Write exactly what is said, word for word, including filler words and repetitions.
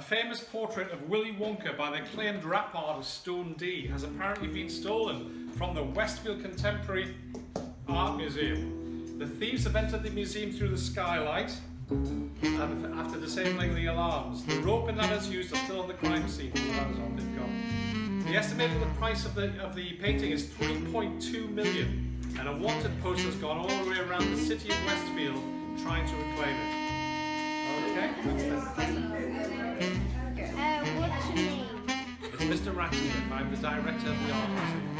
famous portrait of Willy Wonka by the acclaimed rap artist Stone D has apparently been stolen from the Westfield Contemporary Art Museum. The thieves have entered the museum through the skylight and after disabling the alarms. The rope and ladders used are still on the crime scene. The ladders aren't been gone. The estimated the price of the of the painting is three point two million, and a wanted poster has gone all the way around the city of Westfield trying to reclaim it. Okay? Uh, what's your name? It's Mister Ratcliffe. I'm the director of the art museum.